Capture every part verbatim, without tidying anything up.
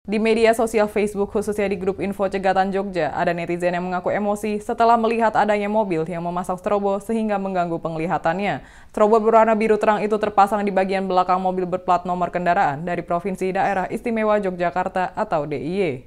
Di media sosial Facebook, khususnya di grup Info Cegatan Jogja, ada netizen yang mengaku emosi setelah melihat adanya mobil yang memasang strobo sehingga mengganggu penglihatannya. Strobo berwarna biru terang itu terpasang di bagian belakang mobil berplat nomor kendaraan dari Provinsi Daerah Istimewa Yogyakarta atau D I Y.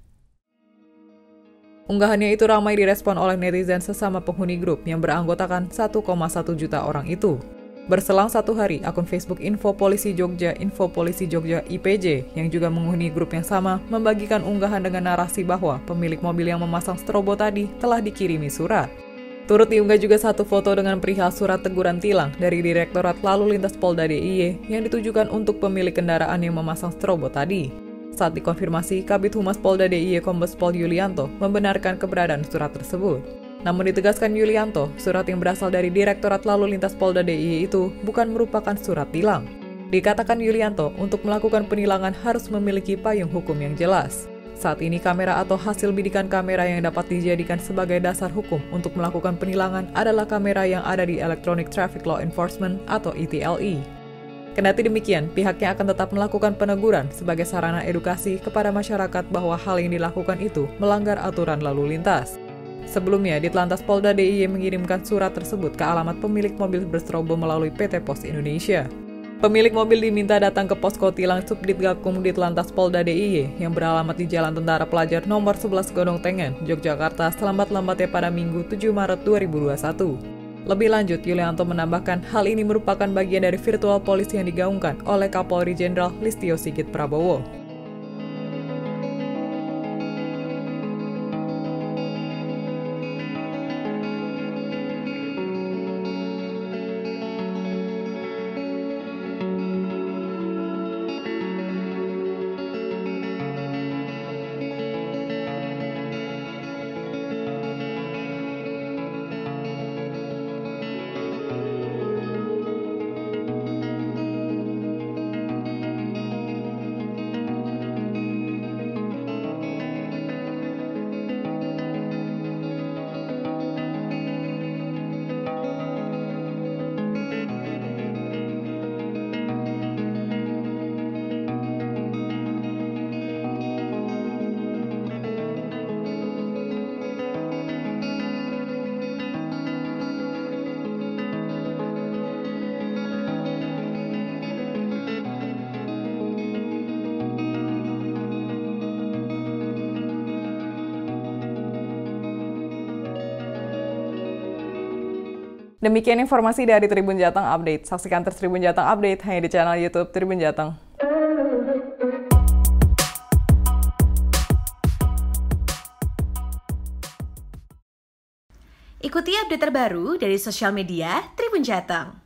Unggahannya itu ramai direspon oleh netizen sesama penghuni grup yang beranggotakan satu koma satu juta orang itu. Berselang satu hari, akun Facebook Info Polisi Jogja, Info Polisi Jogja I P J, yang juga menghuni grup yang sama, membagikan unggahan dengan narasi bahwa pemilik mobil yang memasang strobo tadi telah dikirimi surat. Turut diunggah juga satu foto dengan perihal surat teguran tilang dari Direktorat Lalu Lintas Polda D I Y yang ditujukan untuk pemilik kendaraan yang memasang strobo tadi. Saat dikonfirmasi, Kabid Humas Polda D I Y Kombes Pol Yulianto membenarkan keberadaan surat tersebut. Namun ditegaskan Yulianto, surat yang berasal dari Direktorat Lalu Lintas Polda D I Y itu bukan merupakan surat tilang. Dikatakan Yulianto, untuk melakukan penilangan harus memiliki payung hukum yang jelas. Saat ini kamera atau hasil bidikan kamera yang dapat dijadikan sebagai dasar hukum untuk melakukan penilangan adalah kamera yang ada di Electronic Traffic Law Enforcement atau E T L E. Kendati demikian, pihaknya akan tetap melakukan peneguran sebagai sarana edukasi kepada masyarakat bahwa hal yang dilakukan itu melanggar aturan lalu lintas. Sebelumnya, Ditlantas Polda D I Y mengirimkan surat tersebut ke alamat pemilik mobil berstrobo melalui P T Pos Indonesia. Pemilik mobil diminta datang ke posko tilang Subdit Gakum Ditlantas Polda D I Y yang beralamat di Jalan Tentara Pelajar nomor sebelas Godong Tengen, Yogyakarta selambat-lambatnya pada Minggu tujuh Maret dua ribu dua puluh satu. Lebih lanjut, Yulianto menambahkan hal ini merupakan bagian dari virtual polisi yang digaungkan oleh Kapolri Jenderal Listio Sigit Prabowo. Demikian informasi dari Tribun Jateng Update. Saksikan terus Tribun Jateng Update hanya di channel YouTube Tribun Jateng. Ikuti update terbaru dari sosial media Tribun Jateng.